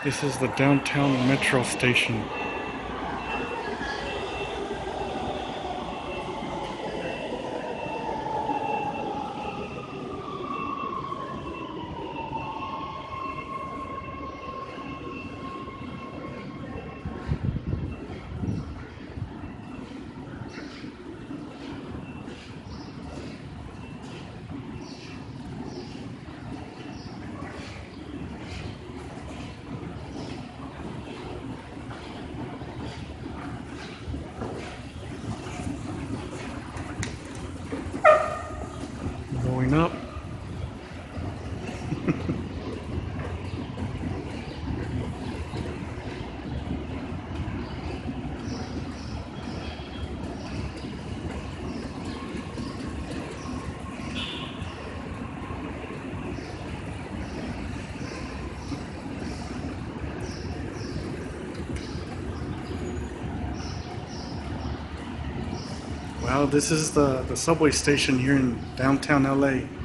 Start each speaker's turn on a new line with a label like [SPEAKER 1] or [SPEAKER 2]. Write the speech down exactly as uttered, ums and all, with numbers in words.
[SPEAKER 1] This is the downtown metro station. Going up. Well, this is the, the subway station here in downtown L A.